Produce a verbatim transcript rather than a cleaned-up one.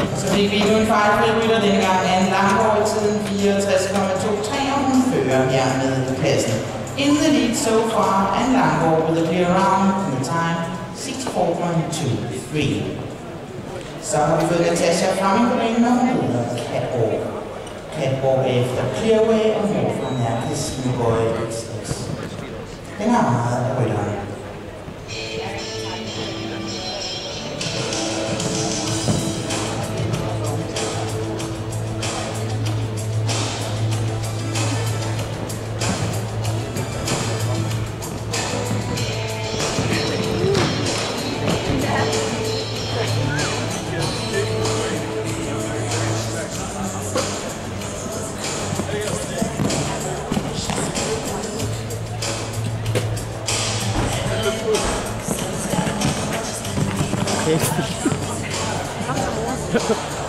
Så fik vi nu en fejlfri rytter denne gang af en Langgaard i tiden fireogtres komma to tre, og hun fører hermed i pladsen. In the lead so far, and Langgaard with a clear round in the time six four point two three. Så har vi fået Natasha Fleming på banen, og hun hedder Catwalk. Catwalk efter Clearway og hvorfra er Casino Boy X X. Den har meget af rytteren. Okay.